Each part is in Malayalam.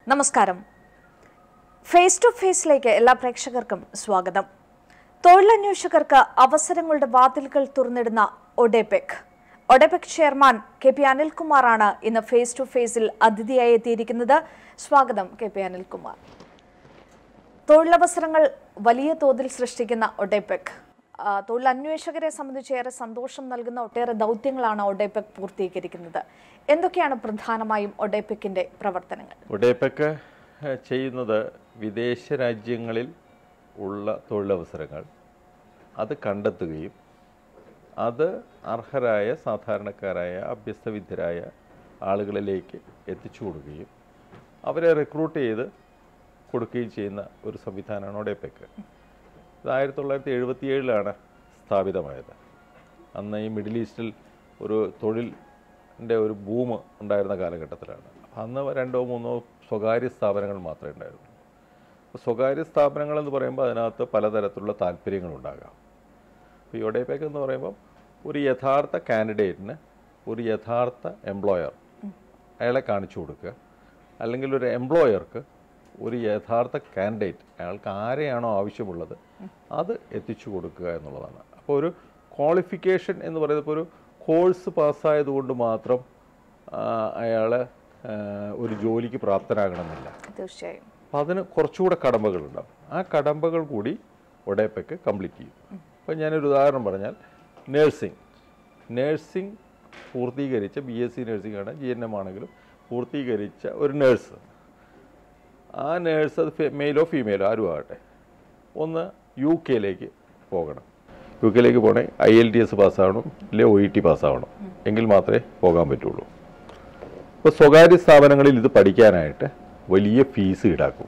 നമസ്കാരം. ഫേസ് ടു ഫേസിലേക്ക് എല്ലാ പ്രേക്ഷകർക്കും സ്വാഗതം. തൊഴിലന്വേഷകർക്ക് അവസരങ്ങളുടെ വാതിലുകൾ തുറന്നിടുന്ന ഒഡെപെക് ചെയർമാൻ കെ.പി. അനിൽകുമാറാണ് ഇന്ന് ഫേസ് ടു ഫേസിൽ അതിഥിയായി എത്തിയിരിക്കുന്നത്. സ്വാഗതം കെ.പി. അനിൽകുമാർ. തൊഴിലവസരങ്ങൾ വലിയ തോതിൽ സൃഷ്ടിക്കുന്ന ഒഡെപെക് തൊഴിലന്വേഷകരെ സംബന്ധിച്ച് ഏറെ സന്തോഷം നൽകുന്ന ഒട്ടേറെ ദൗത്യങ്ങളാണ് ഒഡെപെക് പൂർത്തീകരിക്കുന്നത്. എന്തൊക്കെയാണ് പ്രധാനമായും ഒഡെപെക്കിന്റെ പ്രവർത്തനങ്ങൾ? ഒഡെപെക് ചെയ്യുന്നത് വിദേശ രാജ്യങ്ങളിൽ ഉള്ള തൊഴിലവസരങ്ങൾ അത് കണ്ടെത്തുകയും അത് അർഹരായ സാധാരണക്കാരായ അഭ്യസ്തവിദ്യരായ ആളുകളിലേക്ക് എത്തിച്ചു കൊടുക്കുകയും അവരെ റിക്രൂട്ട് ചെയ്ത് കൊടുക്കുകയും ചെയ്യുന്ന ഒരു സംവിധാനമാണ് ഒഡെപെക്. ഇത് 1977 സ്ഥാപിതമായത്. അന്ന് ഈ മിഡിൽ ഈസ്റ്റിൽ ഒരു തൊഴിലിൻ്റെ ഒരു ബൂം ഉണ്ടായിരുന്ന കാലഘട്ടത്തിലാണ്. അന്ന് 2-3 സ്വകാര്യ സ്ഥാപനങ്ങൾ മാത്രമേ ഉണ്ടായിരുന്നുള്ളൂ. അപ്പോൾ സ്വകാര്യ സ്ഥാപനങ്ങൾ എന്ന് പറയുമ്പോൾ അതിനകത്ത് പലതരത്തിലുള്ള താല്പര്യങ്ങളുണ്ടാകാം. അപ്പോൾ ഈ ഒഡെപെക് എന്ന് പറയുമ്പോൾ ഒരു യഥാർത്ഥ കാൻഡിഡേറ്റിന് ഒരു യഥാർത്ഥ എംപ്ലോയർ അയാളെ കാണിച്ചു കൊടുക്കുക, അല്ലെങ്കിൽ ഒരു എംപ്ലോയർക്ക് ഒരു യഥാർത്ഥ കാൻഡിഡേറ്റ് അയാൾക്ക് ആരെയാണോ ആവശ്യമുള്ളത് അത് എത്തിച്ചു കൊടുക്കുക എന്നുള്ളതാണ്. അപ്പോൾ ഒരു ക്വാളിഫിക്കേഷൻ എന്ന് പറയുന്നത് ഇപ്പോൾ ഒരു കോഴ്സ് പാസ്സായതുകൊണ്ട് മാത്രം അയാൾ ഒരു ജോലിക്ക് പ്രാപ്തനാകണമെന്നില്ല. തീർച്ചയായും. അപ്പം അതിന് കുറച്ചുകൂടെ കടമ്പകളുണ്ടാവും. ആ കടമ്പകൾ കൂടി ഒഡെപെക് കംപ്ലീറ്റ് ചെയ്യും. അപ്പോൾ ഞാനൊരു ഉദാഹരണം പറഞ്ഞാൽ നേഴ്സിംഗ് പൂർത്തീകരിച്ച BSc നേഴ്സിംഗ് ആണ്, GNM ആണെങ്കിലും പൂർത്തീകരിച്ച ഒരു നേഴ്സ്, ആ നേഴ്സ് അത് മെയിലോ ഫീമെയിലോ ആരും ആകട്ടെ, ഒന്ന് UK പോകണം. UK പോകണേ IELTS പാസ്സാവണം, അല്ലെങ്കിൽ OET പാസ്സാവണം, എങ്കിൽ മാത്രമേ പോകാൻ പറ്റുള്ളൂ. ഇപ്പോൾ സ്വകാര്യ സ്ഥാപനങ്ങളിൽ ഇത് പഠിക്കാനായിട്ട് വലിയ ഫീസ് ഈടാക്കും.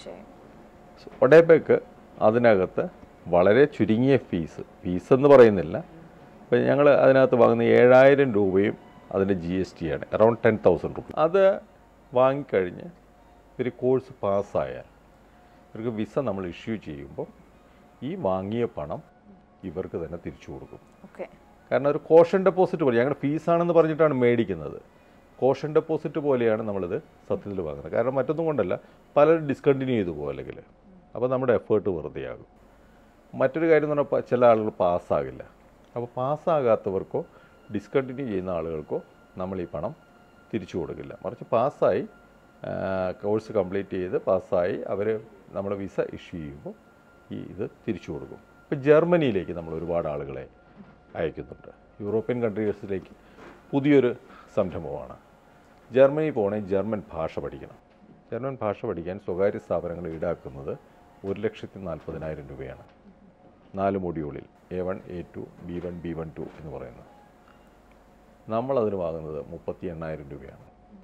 ഒഡെപെക് അതിനകത്ത് വളരെ ചുരുങ്ങിയ ഫീസ് എന്ന് പറയുന്നില്ല. ഇപ്പോൾ ഞങ്ങൾ അതിനകത്ത് വാങ്ങുന്ന 7,000 രൂപയും അതിൻ്റെ GST ആണ്, അറൗണ്ട് 10,000 രൂപ. അത് വാങ്ങിക്കഴിഞ്ഞ് ഒരു കോഴ്സ് പാസ്സായാൽ ഇവർക്ക് വിസ നമ്മൾ ഇഷ്യൂ ചെയ്യുമ്പോൾ ഈ വാങ്ങിയ പണം ഇവർക്ക് തന്നെ തിരിച്ചു കൊടുക്കും. കാരണം ഒരു കോഷൻ ഡെപ്പോസിറ്റ് പോലെ, ഞങ്ങളുടെ ഫീസാണെന്ന് പറഞ്ഞിട്ടാണ് മേടിക്കുന്നത്, കോഷൻ ഡെപ്പോസിറ്റ് പോലെയാണ് നമ്മളിത് സത്യത്തിൽ വാങ്ങുന്നത്. കാരണം മറ്റൊന്നും കൊണ്ടല്ല, പലരും ഡിസ്കണ്ടിന്യൂ ചെയ്തു പോകും അല്ലെങ്കിൽ, അപ്പോൾ നമ്മുടെ എഫേർട്ട് വെറുതെയാകും. മറ്റൊരു കാര്യം എന്ന് പറഞ്ഞാൽ ചില ആളുകൾ പാസ്സാകില്ല. അപ്പോൾ പാസ്സാകാത്തവർക്കോ ഡിസ്കണ്ടിന്യൂ ചെയ്യുന്ന ആളുകൾക്കോ നമ്മൾ ഈ പണം തിരിച്ചു കൊടുക്കില്ല. മറിച്ച് പാസ്സായി കോഴ്സ് കംപ്ലീറ്റ് ചെയ്ത് പാസ്സായി അവർ നമ്മൾ വിസ ഇഷ്യൂ ചെയ്യുമ്പോൾ ഇത് തിരിച്ചു കൊടുക്കും. ഇപ്പോൾ ജർമ്മനിയിലേക്ക് നമ്മൾ ഒരുപാട് ആളുകളെ അയക്കുന്നുണ്ട്. യൂറോപ്യൻ കൺട്രീസിലേക്ക് പുതിയൊരു സംരംഭമാണ്. ജർമ്മനി പോകണമെങ്കിൽ ജർമ്മൻ ഭാഷ പഠിക്കണം. ജർമ്മൻ ഭാഷ പഠിക്കാൻ സ്വകാര്യ സ്ഥാപനങ്ങൾ ഈടാക്കുന്നത് 1,40,000 രൂപയാണ്. 4 മൊഡ്യൂളിൽ A1, A2, B1, B1-2 എന്ന് പറയുന്നത്. നമ്മളതിന് വാങ്ങുന്നത് 38,000 രൂപയാണ്.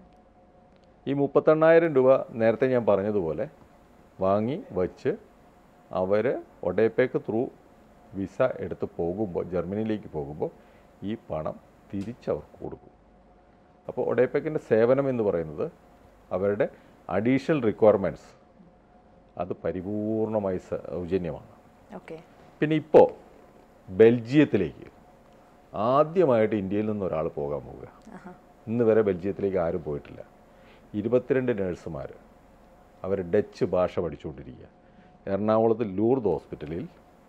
ഈ 38,000 രൂപ നേരത്തെ ഞാൻ പറഞ്ഞതുപോലെ വാങ്ങി വച്ച് അവർ ഒഡെപെക് ത്രൂ വിസ എടുത്ത് പോകുമ്പോൾ, ജർമ്മനിയിലേക്ക് പോകുമ്പോൾ ഈ പണം തിരിച്ചവർക്ക് കൊടുക്കും. അപ്പോൾ ഒഡെപെക്കിൻ്റെ സേവനം എന്ന് പറയുന്നത് അവരുടെ അഡീഷണൽ റിക്വയർമെൻറ്റ്സ് അത് പരിപൂർണമായി സൗജന്യമാണ്. പിന്നെ ഇപ്പോൾ ബെൽജിയത്തിലേക്ക് ആദ്യമായിട്ട് ഇന്ത്യയിൽ നിന്ന് ഒരാൾ പോകാൻ പോവുക. ഇന്ന് വരെ ബെൽജിയത്തിലേക്ക് ആരും പോയിട്ടില്ല. 22 നഴ്സുമാർ അവർ ഡച്ച് ഭാഷ പഠിച്ചുകൊണ്ടിരിക്കുക. എറണാകുളത്ത് ലൂർദ് ഹോസ്പിറ്റലിൽ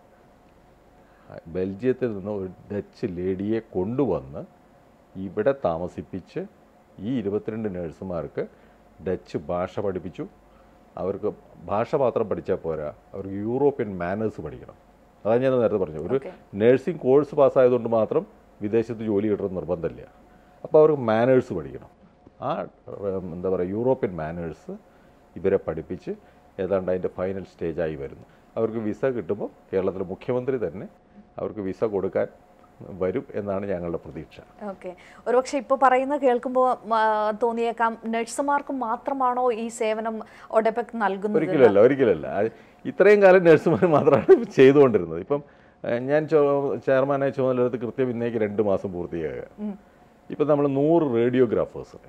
ബെൽജിയത്തിൽ നിന്ന് ഒരു ഡച്ച് ലേഡിയെ കൊണ്ടുവന്ന് ഇവിടെ താമസിപ്പിച്ച് ഈ 22 നഴ്സുമാർക്ക് ഡച്ച് ഭാഷ പഠിപ്പിച്ചു. അവർക്ക് ഭാഷ മാത്രം പഠിച്ചാൽ പോരാ, അവർക്ക് യൂറോപ്യൻ മാനേഴ്സ് പഠിക്കണം. അതാണ് ഞാൻ നേരത്തെ പറഞ്ഞു, ഒരു നഴ്സിംഗ് കോഴ്സ് പാസ്സായതുകൊണ്ട് മാത്രം വിദേശത്ത് ജോലി കിട്ടുന്ന നിർബന്ധമില്ല. അപ്പോൾ അവർക്ക് മാനേഴ്സ് പഠിക്കണം. ആ എന്താ പറയുക, യൂറോപ്യൻ മാനേഴ്സ് ഇവരെ പഠിപ്പിച്ച് ഏതാണ്ട് അതിൻ്റെ ഫൈനൽ സ്റ്റേജായി വരുന്നു. അവർക്ക് വിസ കിട്ടുമ്പോൾ കേരളത്തിലെ മുഖ്യമന്ത്രി തന്നെ അവർക്ക് വിസ കൊടുക്കാൻ വരും എന്നാണ് ഞങ്ങളുടെ പ്രതീക്ഷ. ഓക്കെ. ഒരുപക്ഷെ ഇപ്പോൾ പറയുന്നത് കേൾക്കുമ്പോൾ തോന്നിയേക്കാം, നഴ്സുമാർക്ക് മാത്രമാണോ ഈ സേവനം ഒഡെപെക് നൽകുന്നത്? ഒരിക്കലല്ല. ഇത്രയും കാലം നഴ്സുമാർ മാത്രമാണ് ചെയ്തുകൊണ്ടിരുന്നത്. ഇപ്പം ഞാൻ ചെയർമാനായി ചുമതലയെടുത്ത് കൃത്യം ഇന്നേക്ക് 2 മാസം പൂർത്തിയാകുക. ഇപ്പം നമ്മൾ 100 റേഡിയോഗ്രാഫേഴ്സ്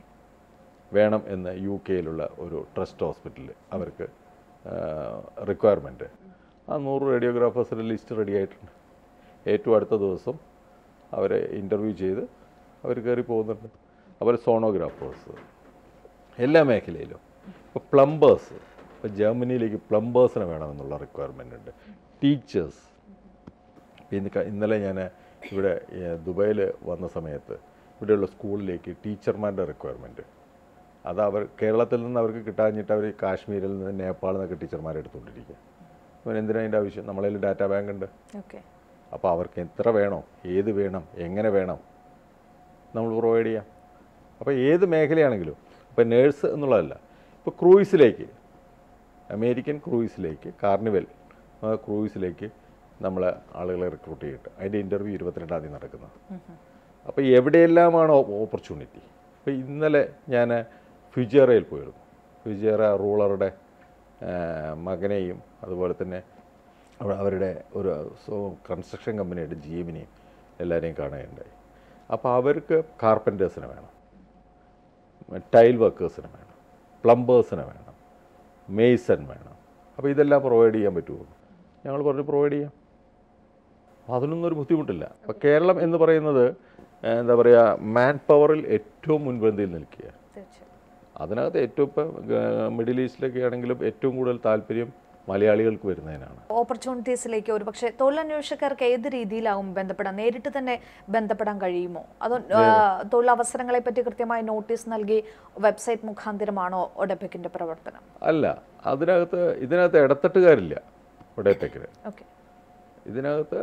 വേണം എന്ന് UK ഒരു ട്രസ്റ്റ് ഹോസ്പിറ്റലിൽ അവർക്ക് റിക്വയർമെൻറ്റ്. ആ 100 റേഡിയോഗ്രാഫേഴ്സിൻ്റെ ലിസ്റ്റ് റെഡി ആയിട്ടുണ്ട്. ഏറ്റവും അടുത്ത ദിവസം അവരെ ഇൻ്റർവ്യൂ ചെയ്ത് അവർ കയറി പോകുന്നുണ്ട്. അതുപോലെ സോണോഗ്രാഫേഴ്സ്, എല്ലാ മേഖലയിലും ഇപ്പോൾ പ്ലംബേഴ്സ്, ഇപ്പോൾ ജർമ്മനിയിലേക്ക് പ്ലംബേഴ്സിനെ വേണമെന്നുള്ള റിക്വയർമെൻ്റ് ഉണ്ട്. ടീച്ചേഴ്സ്, ഇന്നലെ ഞാൻ ഇവിടെ ദുബായിൽ വന്ന സമയത്ത് ഇവിടെയുള്ള സ്കൂളിലേക്ക് ടീച്ചർമാരുടെ റിക്വയർമെൻറ്റ്, അത് കേരളത്തിൽ നിന്ന് അവർക്ക് കിട്ടാഞ്ഞിട്ട് അവർ കാശ്മീരിൽ നിന്ന് നേപ്പാളിൽ നിന്നൊക്കെ ടീച്ചർമാരെ എടുത്തുകൊണ്ടിരിക്കുക. അപ്പോൾ എന്തിനാ അതിൻ്റെ ആവശ്യം? നമ്മളതിൽ ഡാറ്റാ ബാങ്ക് ഉണ്ട്. അപ്പോൾ അവർക്ക് എത്ര വേണം, ഏത് വേണം, എങ്ങനെ വേണം, നമ്മൾ പ്രൊവൈഡ് ചെയ്യാം. അപ്പോൾ ഏത് മേഖലയാണെങ്കിലും, ഇപ്പോൾ നേഴ്സ് എന്നുള്ളതല്ല, ഇപ്പോൾ ക്രൂയിസിലേക്ക്, അമേരിക്കൻ ക്രൂയിസിലേക്ക്, കാർണിവൽ ക്രൂയിസിലേക്ക് നമ്മൾ ആളുകളെ റിക്രൂട്ട് ചെയ്തിട്ട് അതിൻ്റെ ഇൻ്റർവ്യൂ 22-ാം തീയതി നടക്കുന്നത്. അപ്പോൾ എവിടെയെല്ലാമാണ് ഓപ്പർച്യൂണിറ്റി? ഇപ്പോൾ ഇന്നലെ ഞാൻ ഫുജേറയിൽ പോയിരുന്നു. ഫുജേറ റൂളറുടെ മകനെയും അതുപോലെ തന്നെ അവരുടെ ഒരു കൺസ്ട്രക്ഷൻ കമ്പനിയുടെ GMനെയും എല്ലാവരെയും കാണുകയുണ്ടായി. അപ്പോൾ അവർക്ക് കാർപ്പൻറ്റേഴ്സിനെ വേണം, ടൈൽ വർക്കേഴ്സിനെ വേണം, പ്ലംബേഴ്സിനെ വേണം, മേസൺ വേണം. അപ്പോൾ ഇതെല്ലാം പ്രൊവൈഡ് ചെയ്യാൻ പറ്റുമോ? ഞങ്ങൾ പറഞ്ഞ് പ്രൊവൈഡ് ചെയ്യാം. അതിനൊന്നും ഒരു ബുദ്ധിമുട്ടില്ല. അപ്പോൾ കേരളം എന്ന് പറയുന്നത് എന്താ പറയുക, മാൻ പവറിൽ ഏറ്റവും മുൻപന്തിയിൽ നിൽക്കുക. അതിനകത്ത് ഏറ്റവും ഇപ്പം മിഡിൽ ഈസ്റ്റിലൊക്കെ ആണെങ്കിലും ഏറ്റവും കൂടുതൽ താല്പര്യം മലയാളികൾക്ക് വരുന്നതിനാണ്. ഓപ്പർച്യൂണിറ്റീസിലേക്ക് ഒരു പക്ഷേ തൊഴിലന്വേഷകർക്ക് ഏത് രീതിയിലാവും ബന്ധപ്പെടാൻ? നേരിട്ട് തന്നെ ബന്ധപ്പെടാൻ കഴിയുമോ? അതോ തൊഴിലവസരങ്ങളെ പറ്റി കൃത്യമായി നോട്ടീസ് നൽകി വെബ്സൈറ്റ് മുഖാന്തരമാണോ ഒഡെപെക്കിന്റെ പ്രവർത്തനം? അല്ല, ഇതിനകത്ത് ഇടത്തട്ടുകാരില്ല ഒഡെപെക്കിന്. ഇതിനകത്ത്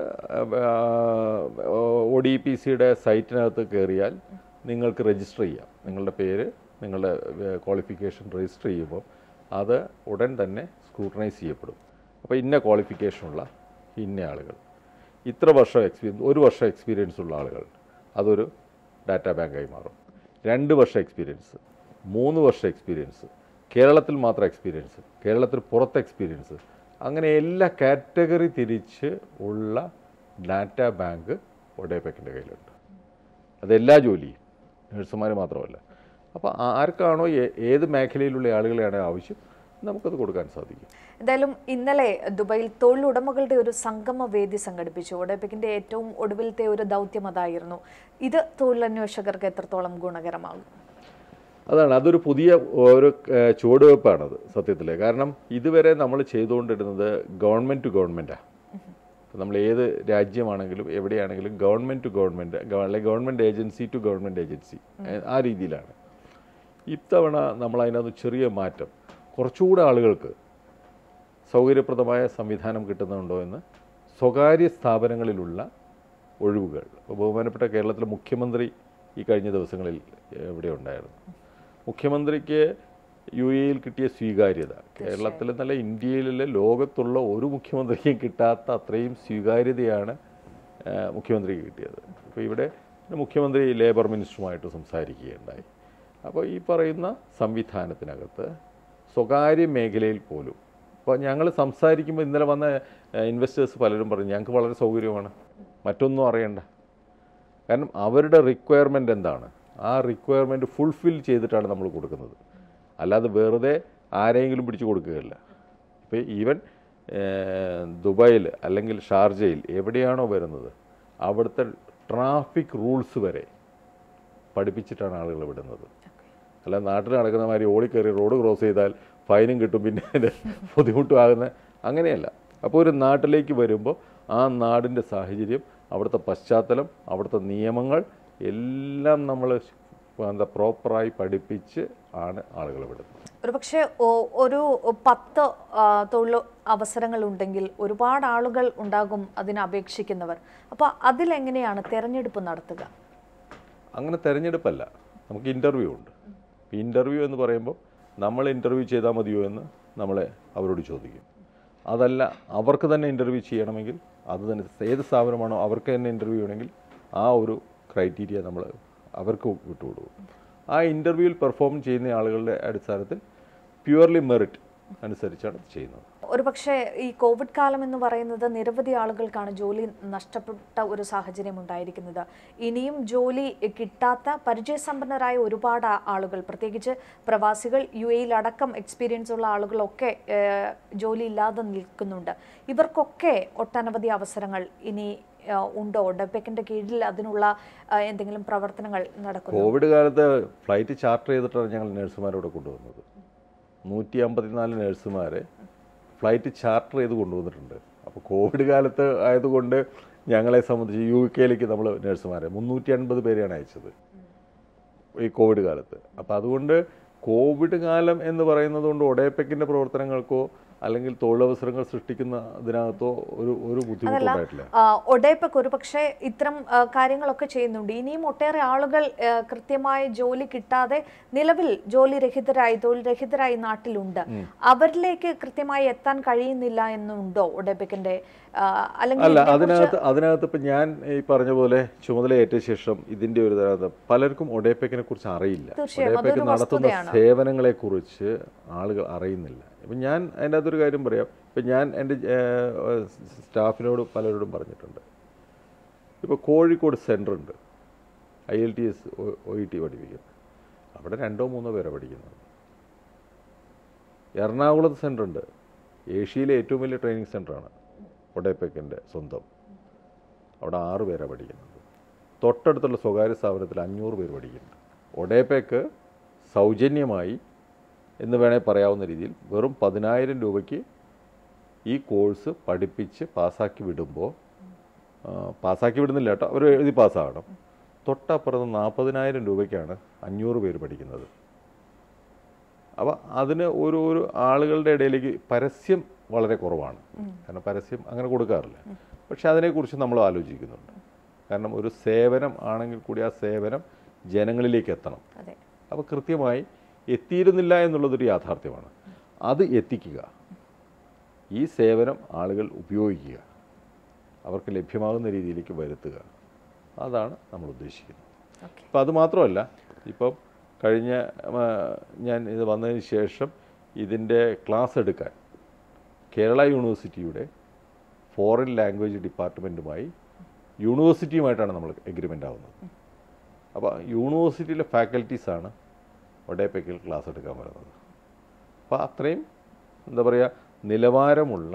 ODPCയുടെ സൈറ്റിനകത്ത് കയറിയാൽ നിങ്ങൾക്ക് രജിസ്റ്റർ ചെയ്യാം. നിങ്ങളുടെ പേര്, നിങ്ങളുടെ ക്വാളിഫിക്കേഷൻ രജിസ്റ്റർ ചെയ്യുമ്പോൾ അത് ഉടൻ തന്നെ സ്ക്രൂട്ടനൈസ് ചെയ്യപ്പെടും. അപ്പോൾ ഇന്ന ക്വാളിഫിക്കേഷനുള്ള ഇന്ന ആളുകൾ, ഇത്ര വർഷം എക്സ്പീരിയൻസ്, 1 വർഷം എക്സ്പീരിയൻസ് ഉള്ള ആളുകൾ, അതൊരു ഡാറ്റാ ബാങ്കായി മാറും. 2 വർഷം എക്സ്പീരിയൻസ്, 3 വർഷം എക്സ്പീരിയൻസ്, കേരളത്തിൽ മാത്രം എക്സ്പീരിയൻസ്, കേരളത്തിൽ പുറത്ത് എക്സ്പീരിയൻസ്, അങ്ങനെ എല്ലാ കാറ്റഗറി തിരിച്ച് ഉള്ള ഡാറ്റാ ബാങ്ക് ഒഡെപെക്കിൻ്റെ കയ്യിലുണ്ട്. അതെല്ലാ ജോലിയും, നഴ്സുമാർ മാത്രമല്ല. അപ്പോൾ ആർക്കാണോ ഏത് മേഖലയിലുള്ള ആളുകളെയാണ് ആവശ്യം, നമുക്കത് കൊടുക്കാൻ സാധിക്കും. എന്തായാലും ഇന്നലെ ദുബായിൽ തൊഴിലുടമകളുടെ ഒരു സംഗമ വേദി സംഘടിപ്പിച്ചു. ഒഡെപെക്കിന്റെ ഏറ്റവും ഒടുവിലത്തെ ഒരു ദൗത്യം അതായിരുന്നു. ഇത് തൊഴിലന്വേഷകർക്ക് എത്രത്തോളം ഗുണകരമാകും? അതൊരു പുതിയ ഒരു ചുവടുവെപ്പാണത് സത്യത്തിൽ. കാരണം ഇതുവരെ നമ്മൾ ചെയ്തുകൊണ്ടിരുന്നത് ഗവൺമെൻറ് ടു ഗവൺമെൻറ്റാണ്. നമ്മൾ ഏത് രാജ്യമാണെങ്കിലും എവിടെയാണെങ്കിലും ഗവൺമെൻറ് ടു ഗവൺമെൻറ്, അല്ലെങ്കിൽ government agency to government agency, ആ രീതിയിലാണ്. ഇത്തവണ നമ്മൾ അതിനകത്ത് ചെറിയ മാറ്റം, കുറച്ചുകൂടെ ആളുകൾക്ക് സൗകര്യപ്രദമായ സംവിധാനം കിട്ടുന്നുണ്ടോ എന്ന് സ്വകാര്യ സ്ഥാപനങ്ങളിലുള്ള ഒഴിവുകൾ. ഇപ്പോൾ ബഹുമാനപ്പെട്ട കേരളത്തിലെ മുഖ്യമന്ത്രി ഈ കഴിഞ്ഞ ദിവസങ്ങളിൽ ഇവിടെ ഉണ്ടായിരുന്നു. മുഖ്യമന്ത്രിക്ക് UAEയിൽ കിട്ടിയ സ്വീകാര്യത കേരളത്തിൽ നല്ല ഇന്ത്യയിലെ ലോകത്തുള്ള ഒരു മുഖ്യമന്ത്രിക്കും കിട്ടാത്ത അത്രയും സ്വീകാര്യതയാണ് മുഖ്യമന്ത്രിക്ക് കിട്ടിയത്. അപ്പോൾ ഇവിടെ മുഖ്യമന്ത്രി ലേബർ മിനിസ്റ്ററുമായിട്ട് സംസാരിക്കുകയുണ്ടായി. അപ്പോൾ ഈ പറയുന്ന സംവിധാനത്തിനകത്ത് സ്വകാര്യ മേഖലയിൽ പോലും, അപ്പോൾ ഞങ്ങൾ സംസാരിക്കുമ്പോൾ ഇന്നലെ വന്ന ഇൻവെസ്റ്റേഴ്സ് പലരും പറഞ്ഞു ഞങ്ങൾക്ക് വളരെ സൗകര്യമാണ്, മറ്റൊന്നും അറിയണ്ട. കാരണം അവരുടെ റിക്വയർമെൻ്റ് എന്താണ്, ആ റിക്വയർമെൻറ്റ് ഫുൾഫിൽ ചെയ്തിട്ടാണ് നമ്മൾ കൊടുക്കുന്നത്. അല്ലാതെ വെറുതെ ആരെങ്കിലും പിടിച്ചു കൊടുക്കുകയല്ല. ഇപ്പോൾ ഈവൻ ദുബായിൽ അല്ലെങ്കിൽ ഷാർജയിൽ എവിടെയാണോ വരുന്നത് അവിടുത്തെ ട്രാഫിക് റൂൾസ് വരെ പഠിപ്പിച്ചിട്ടാണ് ആളുകൾ വിടുന്നത്. അല്ല നാട്ടിൽ നടക്കുന്ന മാതിരി ഓടിക്കയറി റോഡ് ക്രോസ് ചെയ്താൽ ഫൈനും കിട്ടും, പിന്നെ അതിൻ്റെ ബുദ്ധിമുട്ടും ആകുന്ന അങ്ങനെയല്ല. അപ്പോൾ ഒരു നാട്ടിലേക്ക് വരുമ്പോൾ ആ നാടിൻ്റെ സാഹചര്യം, അവിടുത്തെ പശ്ചാത്തലം, അവിടുത്തെ നിയമങ്ങൾ എല്ലാം നമ്മൾ പ്രോപ്പറായി പഠിപ്പിച്ച് ആണ് ആളുകൾ വിടുന്നത്. ഒരു പക്ഷേ ഒരു 10 തൊഴിൽ അവസരങ്ങളുണ്ടെങ്കിൽ ഒരുപാട് ആളുകൾ ഉണ്ടാകും അതിന് അപേക്ഷിക്കുന്നവർ. അപ്പോൾ അതിലെങ്ങനെയാണ് തിരഞ്ഞെടുപ്പ് നടത്തുക? അങ്ങനെ തിരഞ്ഞെടുപ്പല്ല, നമുക്ക് ഇൻ്റർവ്യൂ ഉണ്ട്. ഇൻ്റർവ്യൂ എന്ന് പറയുമ്പോൾ നമ്മൾ ഇൻ്റർവ്യൂ ചെയ്താൽ മതിയോ എന്ന് നമ്മളെ അവരോട് ചോദിക്കും. അതല്ല അവർക്ക് തന്നെ ഇൻ്റർവ്യൂ ചെയ്യണമെങ്കിൽ അത് തന്നെ ഏത് സ്ഥാപനമാണോ അവർക്ക് തന്നെ ഇൻ്റർവ്യൂ ചെയ്യണമെങ്കിൽ ആ ഒരു ക്രൈറ്റീരിയ നമ്മൾ അവർക്ക് വിട്ടുകൊടുക്കും. ആ ഇൻ്റർവ്യൂവിൽ പെർഫോം ചെയ്യുന്ന ആളുകളുടെ അടിസ്ഥാനത്തിൽ പ്യുവർലി മെറിറ്റ് അനുസരിച്ചാണ് ചെയ്യുന്നത്. ഒരു പക്ഷേ ഈ കോവിഡ് കാലം എന്ന് പറയുന്നത് നിരവധി ആളുകൾക്കാണ് ജോലി നഷ്ടപ്പെട്ട ഒരു സാഹചര്യം ഉണ്ടായിരിക്കുന്നത്. ഇനിയും ജോലി കിട്ടാത്ത പരിചയസമ്പന്നരായ ഒരുപാട് ആളുകൾ, പ്രത്യേകിച്ച് പ്രവാസികൾ, UAEയിൽ അടക്കം എക്സ്പീരിയൻസ് ഉള്ള ആളുകളൊക്കെ ജോലി ഇല്ലാതെ നിൽക്കുന്നുണ്ട്. ഇവർക്കൊക്കെ ഒട്ടനവധി അവസരങ്ങൾ ഇനി ഉണ്ടോ? ഒഡെപെക്കിന്റെ കീഴിൽ അതിനുള്ള എന്തെങ്കിലും പ്രവർത്തനങ്ങൾ നടക്കുന്നു? കോവിഡ് കാലത്ത് ഫ്ലൈറ്റ് ചാർട്ടർ ചെയ്തിട്ടാണ് ഞങ്ങൾ നഴ്സുമാരോട് കൊണ്ടുവന്നത്. 154 നഴ്സുമാരെ ഫ്ലൈറ്റ് ചാർട്ടർ ചെയ്ത് കൊണ്ടുവന്നിട്ടുണ്ട്. അപ്പോൾ കോവിഡ് കാലത്ത് ആയതുകൊണ്ട് ഞങ്ങളെ സംബന്ധിച്ച് UK നമ്മൾ നഴ്സുമാരെ 350 പേരെയാണ് അയച്ചത് ഈ കോവിഡ് കാലത്ത്. അപ്പോൾ അതുകൊണ്ട് കോവിഡ് കാലം എന്ന് പറയുന്നത് കൊണ്ട് ഒഡേപെക്കിൻ്റെ പ്രവർത്തനങ്ങൾക്കോ അല്ലെങ്കിൽ തൊഴിലവസരങ്ങൾ സൃഷ്ടിക്കുന്ന ഇതിനകത്തോ ഒരു ബുദ്ധിമുട്ടുണ്ടായിട്ടില്ല. ഒഡേപെക് ഒരു പക്ഷേ ഇത്തരം കാര്യങ്ങളൊക്കെ ചെയ്യുന്നുണ്ട്. ഇനിയും ഒട്ടേറെ ആളുകൾ കൃത്യമായ ജോലി കിട്ടാതെ നിലവിൽ തൊഴിൽ രഹിതരായി നാട്ടിലുണ്ട്. അവരിലേക്ക് കൃത്യമായി എത്താൻ കഴിയുന്നില്ല എന്നുണ്ടോ ഒഡേപെക്കിന്റെ? അല്ല, അതിനകത്ത് ഇപ്പം ഞാൻ ഈ പറഞ്ഞ പോലെ ചുമതലയേറ്റ ശേഷം ഇതിന്റെ ഒരു പലർക്കും ഒഡേപെക്കിനെ കുറിച്ച് അറിയില്ല. ഒഡേപെക്ക് നടത്തുന്ന സേവനങ്ങളെ കുറിച്ച് ആളുകൾ അറിയുന്നില്ല. ഇപ്പം ഞാൻ അതിൻ്റെ അകത്തൊരു കാര്യം പറയാം. ഇപ്പം ഞാൻ എൻ്റെ സ്റ്റാഫിനോട് പലരോടും പറഞ്ഞിട്ടുണ്ട്. ഇപ്പോൾ കോഴിക്കോട് സെൻറ്ററുണ്ട്, IELTS OET പഠിപ്പിക്കുന്നത്. അവിടെ 2-3 പേരെ പഠിക്കുന്നത്. എറണാകുളത്ത് സെൻറ്ററുണ്ട്, ഏഷ്യയിലെ ഏറ്റവും വലിയ ട്രെയിനിങ് സെൻ്ററാണ് ഒഡേപെക്കിൻ്റെ സ്വന്തം. അവിടെ 6 പേരാണ് പഠിക്കുന്നത്. തൊട്ടടുത്തുള്ള സ്വകാര്യ സ്ഥാപനത്തിൽ 500 പേര് പഠിക്കുന്നുണ്ട്. ഒഡേപെക്ക് സൗജന്യമായി എന്ന് വേണേൽ പറയാവുന്ന രീതിയിൽ വെറും 10,000 രൂപയ്ക്ക് ഈ കോഴ്സ് പഠിപ്പിച്ച് പാസ്സാക്കി വിടുമ്പോൾ, പാസ്സാക്കി വിടുന്നില്ല കേട്ടോ, അവർ എഴുതി പാസ്സാകണം. തൊട്ടപ്പുറത്ത് 40,000 രൂപയ്ക്കാണ് 500 പേര് പഠിക്കുന്നത്. അപ്പോൾ അതിന് ഒരു ആളുകളുടെ ഇടയിലേക്ക് പരസ്യം വളരെ കുറവാണ്. കാരണം പരസ്യം അങ്ങനെ കൊടുക്കാറില്ല. പക്ഷെ അതിനെക്കുറിച്ച് നമ്മൾ ആലോചിക്കുന്നുണ്ട്. കാരണം ഒരു സേവനം ആണെങ്കിൽ കൂടി ആ സേവനം ജനങ്ങളിലേക്ക് എത്തണം. അപ്പോൾ കൃത്യമായി എത്തിയിരുന്നില്ല എന്നുള്ളതൊരു യാഥാർത്ഥ്യമാണ്. അത് എത്തിക്കുക, ഈ സേവനം ആളുകൾ ഉപയോഗിക്കുക, അവർക്ക് ലഭ്യമാകുന്ന രീതിയിലേക്ക് വരുത്തുക, അതാണ് നമ്മൾ ഉദ്ദേശിക്കുന്നത്. അപ്പോൾ അതുമാത്രമല്ല, ഇപ്പം കഴിഞ്ഞ ഞാൻ ഇത് വന്നതിന് ശേഷം ഇതിൻ്റെ ക്ലാസ് എടുക്കാൻ കേരള യൂണിവേഴ്സിറ്റിയുടെ ഫോറിൻ ലാംഗ്വേജ് ഡിപ്പാർട്ട്മെൻറ്റുമായി യൂണിവേഴ്സിറ്റിയുമായിട്ടാണ് നമ്മൾ എഗ്രിമെൻ്റ് ആവുന്നത്. അപ്പോൾ യൂണിവേഴ്സിറ്റിയിലെ ഫാക്കൽറ്റീസാണ് ഒഡേപെക്കിൽ ക്ലാസ് എടുക്കാൻ വരുന്നത്. അപ്പോൾ അത്രയും എന്താ പറയുക, നിലവാരമുള്ള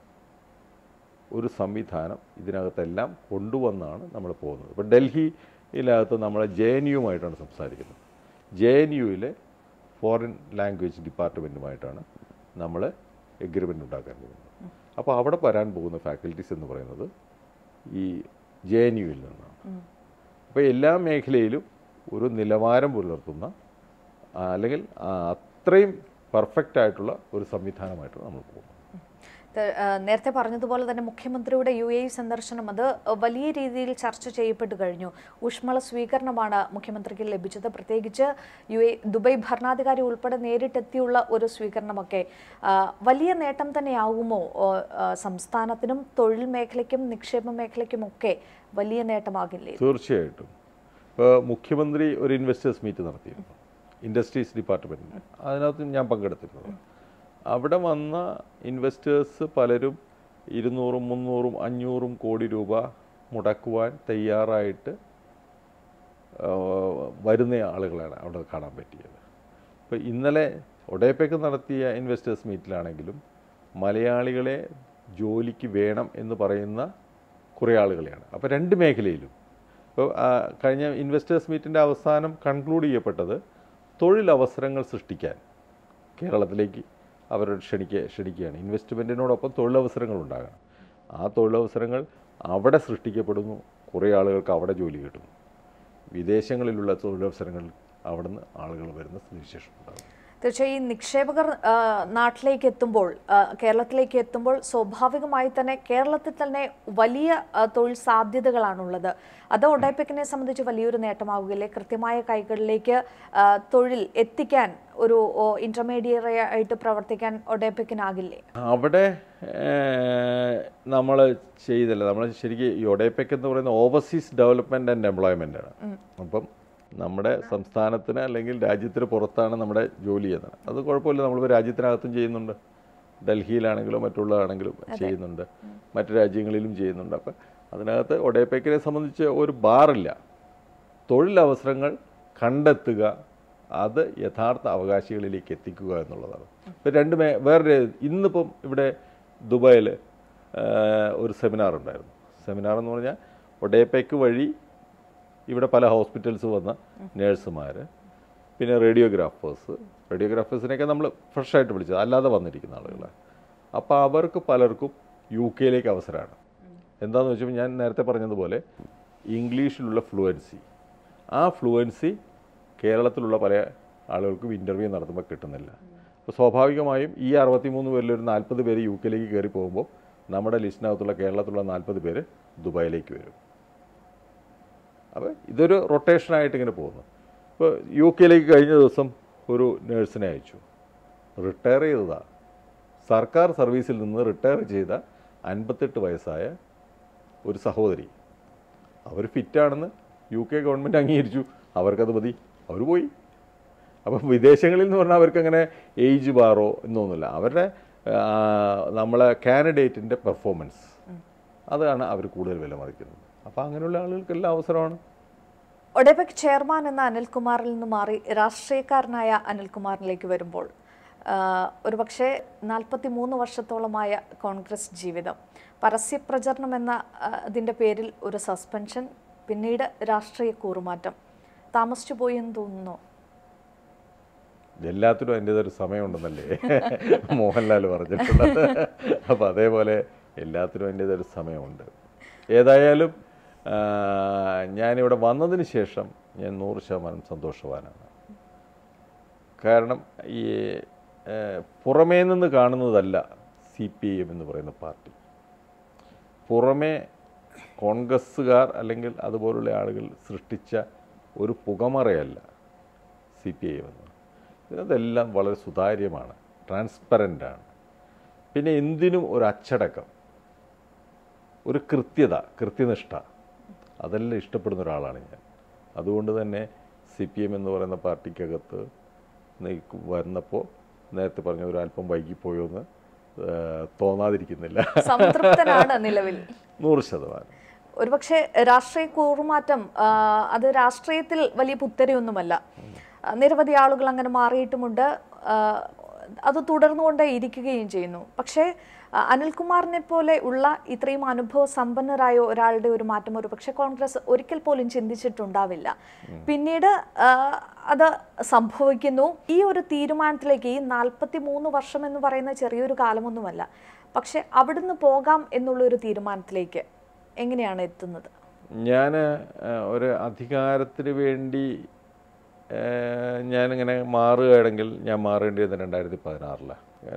ഒരു സംവിധാനം ഇതിനകത്തെല്ലാം കൊണ്ടുവന്നാണ് നമ്മൾ പോകുന്നത്. ഇപ്പോൾ ഡൽഹിയിലകത്ത് നമ്മൾ JNUമായിട്ടാണ് സംസാരിക്കുന്നത്. JNUവിലെ ഫോറിൻ ലാംഗ്വേജ് ഡിപ്പാർട്ട്മെൻറ്റുമായിട്ടാണ് നമ്മൾ എഗ്രിമെൻ്റ് ഉണ്ടാക്കാൻ പോകുന്നത്. അപ്പോൾ അവിടെ വരാൻ പോകുന്ന ഫാക്കൽറ്റീസ് എന്ന് പറയുന്നത് ഈ JNUവിൽ നിന്നാണ്. അപ്പോൾ എല്ലാ മേഖലയിലും ഒരു നിലവാരം പുലർത്തുന്ന അല്ലെങ്കിൽ അത്രയും പെർഫെക്റ്റ് ആയിട്ടുള്ള ഒരു സംവിധാനമായിട്ടാണ് നമ്മൾ പോകുന്നത്. നേരത്തെ പറഞ്ഞതുപോലെ തന്നെ മുഖ്യമന്ത്രിയുടെ UAE സന്ദർശനം അത് വലിയ രീതിയിൽ ചർച്ച ചെയ്യപ്പെട്ടു കഴിഞ്ഞു. ഊഷ്മള സ്വീകരണമാണ് മുഖ്യമന്ത്രിക്ക് ലഭിച്ചത്. പ്രത്യേകിച്ച് ദുബായ് ഭരണാധികാരി ഉൾപ്പെടെ നേരിട്ടെത്തിയുള്ള ഒരു സ്വീകരണമൊക്കെ വലിയ നേട്ടം തന്നെയാകുമോ സംസ്ഥാനത്തിനും തൊഴിൽ മേഖലയ്ക്കും നിക്ഷേപ മേഖലയ്ക്കുമൊക്കെ വലിയ നേട്ടമാകില്ലേ? തീർച്ചയായിട്ടും. ഇപ്പോൾ മുഖ്യമന്ത്രി ഒരു ഇൻവെസ്റ്റേഴ്സ് മീറ്റ് നടത്തിയിരുന്നു ഇൻഡസ്ട്രീസ് ഡിപ്പാർട്ട്മെൻറ്റിന്. അതിനകത്ത് ഞാൻ പങ്കെടുത്തിരുന്നത്. അവിടെ വന്ന ഇൻവെസ്റ്റേഴ്സ് പലരും 200, 300, 500 കോടി രൂപ മുടക്കുവാൻ തയ്യാറായിട്ട് വരുന്ന ആളുകളാണ് അവിടെ കാണാൻ പറ്റിയത്. ഇപ്പോൾ ഇന്നലെ ഒഡേപെക്ക് നടത്തിയ ഇൻവെസ്റ്റേഴ്സ് മീറ്റിലാണെങ്കിലും മലയാളികളെ ജോലിക്ക് വേണം എന്ന് പറയുന്ന കുറേ ആളുകളെയാണ്. അപ്പോൾ 2 മേഖലയിലും ഇപ്പോൾ കഴിഞ്ഞ ഇൻവെസ്റ്റേഴ്സ് മീറ്റിൻ്റെ അവസാനം കൺക്ലൂഡ് ചെയ്യപ്പെട്ടത് തൊഴിലവസരങ്ങൾ സൃഷ്ടിക്കാൻ കേരളത്തിലേക്ക് അവരോട് ക്ഷണിക്കുകയാണ്. ഇൻവെസ്റ്റ്മെൻറ്റിനോടൊപ്പം തൊഴിലവസരങ്ങൾ ഉണ്ടാകണം. ആ തൊഴിലവസരങ്ങൾ അവിടെ സൃഷ്ടിക്കപ്പെടുന്നു, കുറേ ആളുകൾക്ക് അവിടെ ജോലി കിട്ടുന്നു. വിദേശങ്ങളിലുള്ള തൊഴിലവസരങ്ങൾ അവിടെ നിന്ന് ആളുകൾ വരുന്ന സ്ഥിതിവിശേഷം ഉണ്ടാകും. തീർച്ചയായും നിക്ഷേപകർ നാട്ടിലേക്ക് എത്തുമ്പോൾ, കേരളത്തിലേക്ക് എത്തുമ്പോൾ സ്വാഭാവികമായി തന്നെ കേരളത്തിൽ തന്നെ വലിയ തൊഴിൽ സാധ്യതകളാണുള്ളത്. അത് ഒഡേപെക്കിനെ സംബന്ധിച്ച് വലിയൊരു നേട്ടമാവുകയില്ലേ? കൃത്യമായ കൈകളിലേക്ക് തൊഴിൽ എത്തിക്കാൻ ഒരു ഇന്റർമീഡിയറി ആയിട്ട് പ്രവർത്തിക്കാൻ ഒഡേപെക്കിനാകില്ലേ? അവിടെ നമ്മൾ ചെയ്തല്ല, നമ്മൾ ശരിക്കും ഈ ഒഡേപെക്ക് എന്ന് പറയുന്ന ഓവർസീസ് ഡെവലപ്മെൻറ്റ് ആൻഡ് എംപ്ലോയ്മെൻ്റ് ആണ്. അപ്പം നമ്മുടെ സംസ്ഥാനത്തിന് അല്ലെങ്കിൽ രാജ്യത്തിന് പുറത്താണ് നമ്മുടെ ജോലി ചെയ്യുന്നത്. അത് കുഴപ്പമില്ല, നമ്മളിപ്പോൾ രാജ്യത്തിനകത്തും ചെയ്യുന്നുണ്ട്. ഡൽഹിയിലാണെങ്കിലോ മറ്റുള്ളതാണെങ്കിലും ചെയ്യുന്നുണ്ട്, മറ്റു രാജ്യങ്ങളിലും ചെയ്യുന്നുണ്ട്. അപ്പം അതിനകത്ത് ഒഡേപെക്കിനെ സംബന്ധിച്ച് ഒരു ബാറില്ല. തൊഴിലവസരങ്ങൾ കണ്ടെത്തുക, അത് യഥാർത്ഥ അവകാശികളിലേക്ക് എത്തിക്കുക എന്നുള്ളതാണ്. ഇപ്പം വേറെ ഇന്നിപ്പം ഇവിടെ ദുബായിൽ ഒരു സെമിനാർ ഉണ്ടായിരുന്നു. സെമിനാർ എന്ന് പറഞ്ഞാൽ ഒഡേപെക്ക് വഴി ഇവിടെ പല ഹോസ്പിറ്റൽസ് വന്ന നേഴ്സുമാർ പിന്നെ റേഡിയോഗ്രാഫേഴ്സിനെയൊക്കെ നമ്മൾ ഫ്രഷായിട്ട് വിളിച്ചത്, അല്ലാതെ വന്നിരിക്കുന്ന ആളുകളാണ്. അപ്പോൾ അവർക്ക് പലർക്കും UK അവസരമാണ്. എന്താണെന്ന് വെച്ചാൽ ഞാൻ നേരത്തെ പറഞ്ഞതുപോലെ ഇംഗ്ലീഷിലുള്ള ഫ്ലുവൻസി, ആ ഫ്ലുവൻസി കേരളത്തിലുള്ള പല ആളുകൾക്കും ഇൻ്റർവ്യൂ നടത്തുമ്പോൾ കിട്ടുന്നില്ല. അപ്പോൾ സ്വാഭാവികമായും ഈ 63 പേരിൽ ഒരു 40 പേര് UK കയറി പോകുമ്പോൾ നമ്മുടെ ലിസ്റ്റിനകത്തുള്ള കേരളത്തിലുള്ള 40 പേര് ദുബായിലേക്ക് വരും. അപ്പോൾ ഇതൊരു റൊട്ടേഷനായിട്ട് ഇങ്ങനെ പോകുന്നു. ഇപ്പോൾ UK കഴിഞ്ഞ ദിവസം ഒരു നേഴ്സിനെ അയച്ചു, റിട്ടയർ ചെയ്തതാണ്, സർക്കാർ സർവീസിൽ നിന്ന് റിട്ടയർ ചെയ്ത 58 വയസ്സായ ഒരു സഹോദരി. അവർ ഫിറ്റാണെന്ന് UK ഗവൺമെൻറ് അംഗീകരിച്ചു, അവർക്കത് മതി, അവർ പോയി. അപ്പം വിദേശങ്ങളിൽ എന്ന് പറഞ്ഞാൽ അവർക്കങ്ങനെ ഏജ് ബാറോ എന്നൊന്നുമില്ല, അവരുടെ നമ്മളെ കാൻഡിഡേറ്റിൻ്റെ പെർഫോമൻസ് അതാണ് അവർ കൂടുതൽ വിലമതിക്കുന്നത്. അപ്പോൾ അങ്ങനെയുള്ള ആളുകൾക്കെല്ലാം അവസരമാണ്. ഒഡെപെക് ചെയർമാൻ എന്ന അനിൽകുമാറിൽ നിന്ന് മാറി രാഷ്ട്രീയക്കാരനായ അനിൽകുമാറിലേക്ക് വരുമ്പോൾ ഒരുപക്ഷെ 43 വർഷത്തോളമായ കോൺഗ്രസ് ജീവിതം, പരസ്യപ്രചരണം എന്ന അതിൻ്റെ പേരിൽ ഒരു സസ്പെൻഷൻ, പിന്നീട് രാഷ്ട്രീയ കൂറുമാറ്റം താമസിച്ചു പോയി എന്ന് തോന്നുന്നു. എല്ലാത്തിനും അതിൻ്റെതൊരു സമയമുണ്ടെന്നല്ലേ മോഹൻലാൽ പറഞ്ഞിട്ടുള്ളത്. അപ്പോൾ അതേപോലെ എല്ലാത്തിനും അതിൻ്റെതൊരു സമയമുണ്ട്. ഏതായാലും ഞാനിവിടെ വന്നതിന് ശേഷം ഞാൻ 100% സന്തോഷവാനാണ്. കാരണം ഈ പുറമേ നിന്ന് കാണുന്നതല്ല CPIM എന്ന് പറയുന്ന പാർട്ടി. പുറമേ കോൺഗ്രസ്സുകാർ അല്ലെങ്കിൽ അതുപോലുള്ള ആളുകൾ സൃഷ്ടിച്ച ഒരു പുകമറയല്ല CPIM എന്ന്. ഇതെല്ലാം വളരെ സുതാര്യമാണ്, ട്രാൻസ്പെറൻ്റാണ്. പിന്നെ എന്തിനും ഒരു അച്ചടക്കം, ഒരു കൃത്യനിഷ്ഠ, അതെല്ലാം ഇഷ്ടപ്പെടുന്ന ഒരാളാണ് ഞാൻ. അതുകൊണ്ട് തന്നെ CPIM എന്ന് പറയുന്ന പാർട്ടിക്കകത്ത് വന്നപ്പോൾ നേരത്തെ പറഞ്ഞ ഒരു അല്പം വൈകിപ്പോയോ എന്ന് തോന്നാതിരിക്കുന്നില്ല. സംതൃപ്തനാണ് നിലവിൽ 100%. ഒരുപക്ഷെ രാഷ്ട്രീയ കൂറുമാറ്റം അത് രാഷ്ട്രീയത്തിൽ വലിയ പുത്തരിയൊന്നുമല്ല. നിരവധി ആളുകൾ അങ്ങനെ മാറിയിട്ടുമുണ്ട്, അത് തുടർന്നുകൊണ്ടേ ഇരിക്കുകയും ചെയ്യുന്നു. പക്ഷേ അനിൽകുമാറിനെ പോലെ ഉള്ള ഇത്രയും അനുഭവ സമ്പന്നരായ ഒരാളുടെ ഒരു മാറ്റം ഒരു പക്ഷേ കോൺഗ്രസ് ഒരിക്കൽ പോലും ചിന്തിച്ചിട്ടുണ്ടാവില്ല. പിന്നീട് അത് സംഭവിക്കുന്നു. ഈ ഒരു തീരുമാനത്തിലേക്ക്, ഈ 43 വർഷം എന്ന് പറയുന്ന ചെറിയൊരു കാലമൊന്നുമല്ല, പക്ഷെ അവിടുന്ന് പോകാം എന്നുള്ളൊരു തീരുമാനത്തിലേക്ക് എങ്ങനെയാണ് എത്തുന്നത്? ഞാൻ ഒരു അധികാരത്തിന് വേണ്ടി ഞാനിങ്ങനെ മാറുകയാണെങ്കിൽ ഞാൻ മാറേണ്ടിയത് 2016.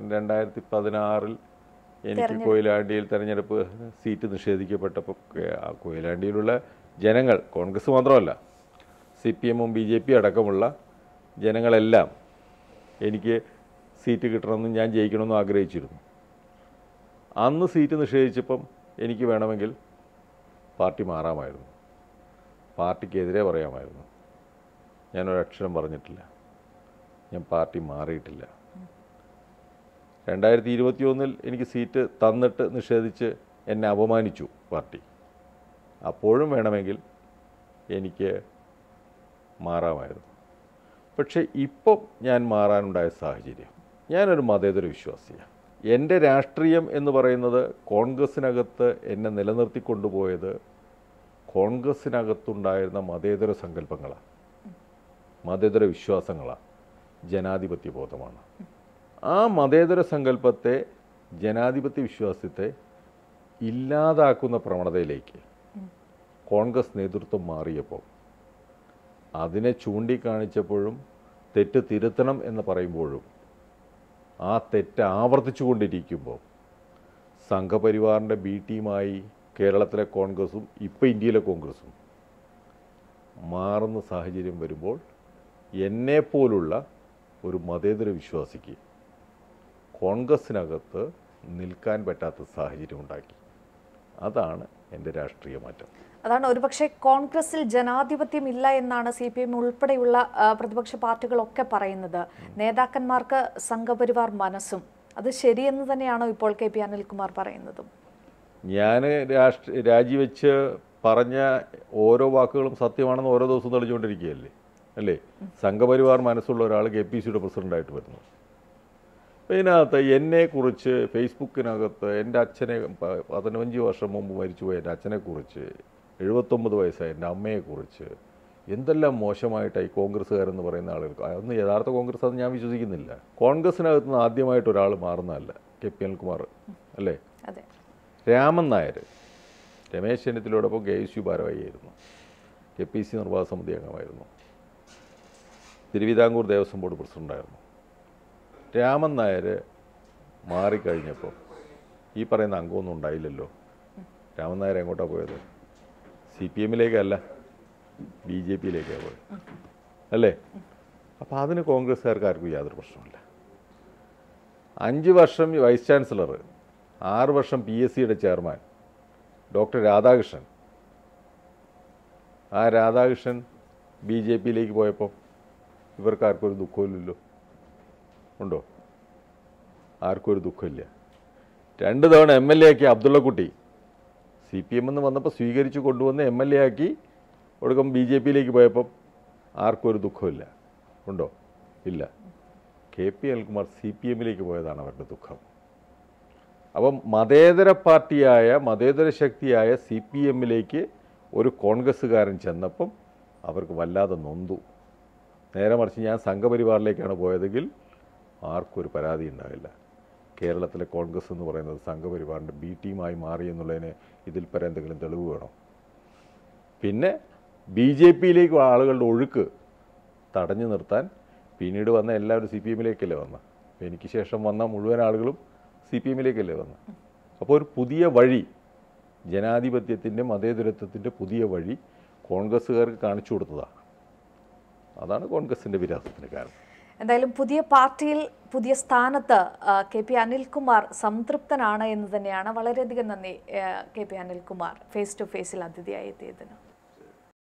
2016 എനിക്ക് കൊയിലാണ്ടിയിൽ തെരഞ്ഞെടുപ്പ് സീറ്റ് നിഷേധിക്കപ്പെട്ടപ്പോൾ ആ കൊയിലാണ്ടിയിലുള്ള ജനങ്ങൾ, കോൺഗ്രസ് മാത്രമല്ല CPIM-ഉം BJP അടക്കമുള്ള ജനങ്ങളെല്ലാം എനിക്ക് സീറ്റ് കിട്ടണമെന്നും ഞാൻ ജയിക്കണമെന്നും ആഗ്രഹിച്ചിരുന്നു. അന്ന് സീറ്റ് നിഷേധിച്ചപ്പം എനിക്ക് വേണമെങ്കിൽ പാർട്ടി മാറാമായിരുന്നു, പാർട്ടിക്കെതിരെ പറയാമായിരുന്നു. ഞാനൊരക്ഷരം പറഞ്ഞിട്ടില്ല, ഞാൻ പാർട്ടി മാറിയിട്ടില്ല. 2021 എനിക്ക് സീറ്റ് തന്നിട്ട് നിഷേധിച്ച് എന്നെ അപമാനിച്ചു പാർട്ടി. അപ്പോഴും വേണമെങ്കിൽ എനിക്ക് മാറാമായിരുന്നു. പക്ഷേ ഇപ്പം ഞാൻ മാറാനുണ്ടായ സാഹചര്യം, ഞാനൊരു മതേതര വിശ്വാസിയാണ്. എൻ്റെ രാഷ്ട്രീയം എന്ന് പറയുന്നത് കോൺഗ്രസ്സിനകത്ത് എന്നെ നിലനിർത്തിക്കൊണ്ടുപോയത് കോൺഗ്രസ്സിനകത്തുണ്ടായിരുന്ന മതേതര സങ്കല്പങ്ങളാണ്, മതേതര വിശ്വാസങ്ങളാണ്, ജനാധിപത്യ ബോധമാണ്. ആ മതേതര സങ്കല്പത്തെ, ജനാധിപത്യ വിശ്വാസത്തെ ഇല്ലാതാക്കുന്ന പ്രവണതയിലേക്ക് കോൺഗ്രസ് നേതൃത്വം മാറിയപ്പോൾ, അതിനെ ചൂണ്ടിക്കാണിച്ചപ്പോഴും തെറ്റ് തിരുത്തണം എന്ന് പറയുമ്പോഴും ആ തെറ്റ് ആവർത്തിച്ചുകൊണ്ടിരിക്കുമ്പോൾ സംഘപരിവാറിൻ്റെ B ടീമായി കേരളത്തിലെ കോൺഗ്രസും ഇപ്പോൾ ഇന്ത്യയിലെ കോൺഗ്രസും മാറുന്ന സാഹചര്യം വരുമ്പോൾ എന്നെപ്പോലുള്ള ഒരു മതേതര വിശ്വാസിക്ക് കോൺഗ്രസ്സിനകത്ത് നിൽക്കാൻ പറ്റാത്ത സാഹചര്യം ഉണ്ടാക്കി. അതാണ് എൻ്റെ രാഷ്ട്രീയ മാറ്റം. അതാണ് ഒരുപക്ഷെ കോൺഗ്രസിൽ ജനാധിപത്യം ഇല്ല എന്നാണ് CPIM ഉൾപ്പെടെയുള്ള പ്രതിപക്ഷ പാർട്ടികളൊക്കെ പറയുന്നത്. നേതാക്കന്മാർക്ക് സംഘപരിവാർ മനസ്സും, അത് ശരിയെന്ന് തന്നെയാണോ ഇപ്പോൾ KP അനിൽകുമാർ പറയുന്നതും? ഞാൻ രാജിവെച്ച് പറഞ്ഞ ഓരോ വാക്കുകളും സത്യമാണെന്ന് ഓരോ ദിവസവും തെളിച്ചുകൊണ്ടിരിക്കുകയല്ലേ അല്ലേ? സംഘപരിവാർ മനസ്സുള്ള ഒരാൾ KPCയുടെ പ്രസിഡൻ്റായിട്ട് വരുന്നു. ഇതിനകത്ത് എന്നെക്കുറിച്ച് ഫേസ്ബുക്കിനകത്ത് എൻ്റെ അച്ഛനെ 15 വർഷം മുമ്പ് മരിച്ചുപോയ എൻ്റെ അച്ഛനെക്കുറിച്ച്, 79 വയസ്സായ എൻ്റെ അമ്മയെക്കുറിച്ച് എന്തെല്ലാം മോശമായിട്ടായി കോൺഗ്രസ്സുകാരെന്ന് പറയുന്ന ആളുകൾക്ക്. അതൊന്നും യഥാർത്ഥ കോൺഗ്രസ് അത് ഞാൻ വിശ്വസിക്കുന്നില്ല. കോൺഗ്രസ്സിനകത്ത് നിന്ന് ആദ്യമായിട്ട് ഒരാൾ മാറുന്നതല്ല കെ.പി. അനിൽകുമാർ അല്ലേ. രാമൻ നായർ രമേശ് ചെന്നിത്തലയോടൊപ്പം KSU ഭാരവാഹിയായിരുന്നു, KPC നിർവാഹക സമിതി അംഗമായിരുന്നു, തിരുവിതാംകൂർ ദേവസ്വം ബോർഡ് പ്രസിഡൻ്റായിരുന്നു. രാമൻ നായർ മാറിക്കഴിഞ്ഞപ്പോൾ ഈ പറയുന്ന അംഗമൊന്നും ഉണ്ടായില്ലല്ലോ. രാമൻ നായർ എങ്ങോട്ടാണ് പോയത്? CPM-ലേക്കല്ല, BJP-യിലേക്കാണ് പോയത് അല്ലേ. അപ്പോൾ അതിന് കോൺഗ്രസ്സുകാർക്ക് ആർക്കും യാതൊരു പ്രശ്നമില്ല. 5 വർഷം വൈസ് ചാൻസലർ, 6 വർഷം PSC-യുടെ ചെയർമാൻ ഡോക്ടർ രാധാകൃഷ്ണൻ. ആ രാധാകൃഷ്ണൻ BJP-യിലേക്ക് പോയപ്പോൾ ഇവർക്ക് ആർക്കും ഒരു ദുഃഖമില്ലല്ലോ. ഉണ്ടോ? ആർക്കും ഒരു ദുഃഖമില്ല. 2 തവണ MLA ആക്കി അബ്ദുള്ളക്കുട്ടി CPM എന്ന് വന്നപ്പോൾ സ്വീകരിച്ചു കൊണ്ടുവന്ന് MLA ആക്കി ഒടുക്കം BJP-യിലേക്ക് പോയപ്പം ആർക്കും ഒരു ദുഃഖമില്ല. ഉണ്ടോ? ഇല്ല. K.P. അനിൽകുമാർ CPM-ലേക്ക് പോയതാണ് അവരുടെ ദുഃഖം. അപ്പം മതേതര പാർട്ടിയായ മതേതര ശക്തിയായ CPM-ലേക്ക് ഒരു കോൺഗ്രസ്സുകാരൻ ചെന്നപ്പം അവർക്ക് വല്ലാതെ നൊന്തു. നേരെ മറിച്ച് ഞാൻ സംഘപരിവാറിലേക്കാണ് പോയതെങ്കിൽ ആർക്കും ഒരു പരാതി ഉണ്ടാവില്ല. കേരളത്തിലെ കോൺഗ്രസ് എന്ന് പറയുന്നത് സംഘപരിവാറിൻ്റെ B ടീമായി മാറി എന്നുള്ളതിന് ഇതിൽ പരം എന്തെങ്കിലും തെളിവ് വേണം. പിന്നെ BJP-യിലേക്ക് ആളുകളുടെ ഒഴുക്ക് തടഞ്ഞു നിർത്താൻ പിന്നീട് വന്ന എല്ലാവരും CPM-ലേക്കല്ലേ വന്ന. എനിക്ക് ശേഷം വന്ന മുഴുവൻ ആളുകളും CPM-ലേക്കല്ലേ വന്ന. അപ്പോൾ ഒരു പുതിയ വഴി, ജനാധിപത്യത്തിൻ്റെ മതേതരത്വത്തിൻ്റെ പുതിയ വഴി കോൺഗ്രസ്സുകാർക്ക് കാണിച്ചു കൊടുത്തതാണ്. അതാണ് കോൺഗ്രസിൻ്റെ വിരാസത്തിന് കാരണം. എന്തായാലും പുതിയ പാർട്ടിയിൽ പുതിയ സ്ഥാനത്ത് K.P. അനിൽകുമാർ സംതൃപ്തനാണ് എന്ന് തന്നെയാണ്. വളരെയധികം നന്ദി K.P. അനിൽകുമാർ ഫേസ് ടു ഫേസിൽ അതിഥിയായി എത്തിയതിന്.